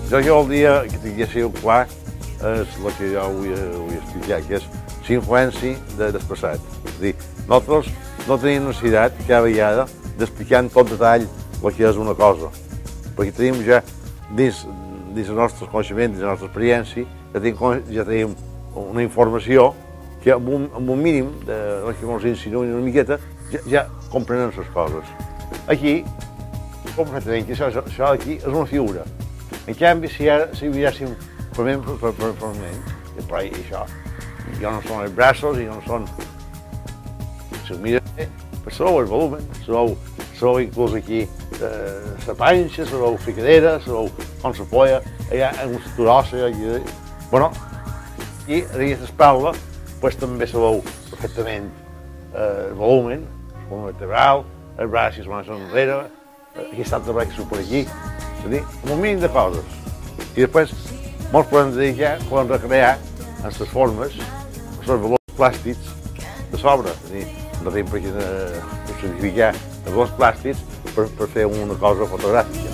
Jo el dia que tinguéssiu clar és el que jo vull explicar, que és la influència del passat. És a dir, nosaltres no tenim necessitat cada vegada d'explicar en tot detall el que és una cosa, perquè tenim ja dins els nostres coneixements, dins la nostra experiència, ja tenim una informació que amb un mínim de que ens insinuïn una miqueta ja comprenen les coses. Aquí, completament, que això d'aquí és una figura. En canvi, si miréssim per ment, això, jo no són els braços, jo no són... Si ho mires bé, sabeu el volumen, sabeu inclús aquí la panxa, sabeu la ficadera, sabeu com se polla, allà en una estructura òssea, bueno, i a l'espatlla, també sabeu perfectament el volumen vertebral, els braços van enrere, aquí està el braç per aquí, és a dir, amb un mínim de coses. I després molts podem dedicar, podem recrear en les formes, els valors plàstics de sobre, és a dir, no tenim per aquí certificar els valors plàstics per fer una cosa fotogràfica.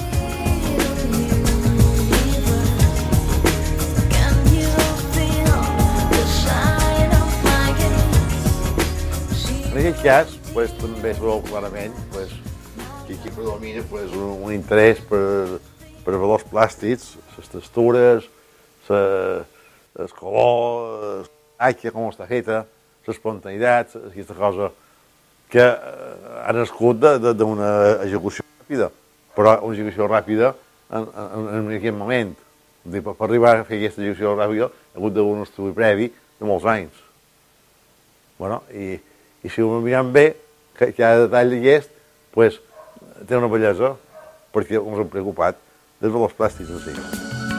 En aquest cas, també es veu clarament que aquí predomina un interès per valors plàstics, les textures, el color, com està feta, l'espontaneïtat, aquesta cosa que ha nascut d'una execució ràpida, però una execució ràpida en aquest moment. Per arribar a fer aquesta execució ràpida ha hagut d'un estudi previ de molts anys. I si ho mirem bé, cada detall d'aquest té una bellesa perquè ens hem preocupat dels valors plàstics en si.